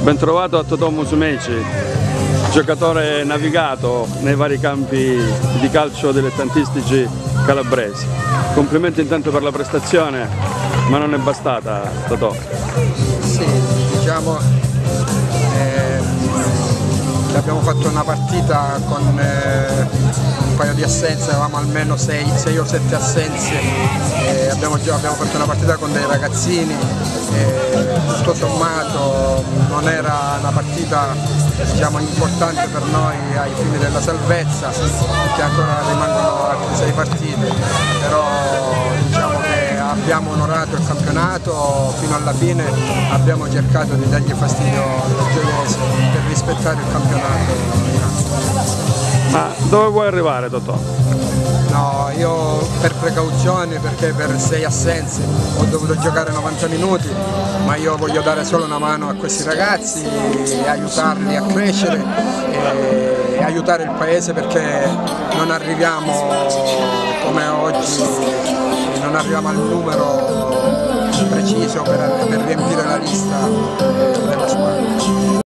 Ben trovato a Totò Musumeci, giocatore navigato nei vari campi di calcio dilettantistici calabresi. Complimenti intanto per la prestazione, ma non è bastata, Totò. Sì, diciamo abbiamo fatto una partita con un paio di assenze, avevamo almeno 6 o 7 assenze, abbiamo fatto una partita con dei ragazzini, tutto sommato non era una partita, diciamo, importante per noi ai fini della salvezza, perché ancora rimangono altre 6 partite, però diciamo che abbiamo onorato il campionato fino alla fine, abbiamo cercato di dargli fastidio al Gioiese per rispettare il campionato. Ma dove vuoi arrivare, Totò? No, io per precauzione, perché per 6 assenze ho dovuto giocare 90 minuti, ma io voglio dare solo una mano a questi ragazzi, aiutarli a crescere e aiutare il paese, perché non arriviamo come oggi, non arriviamo al numero preciso per riempire la lista della squadra.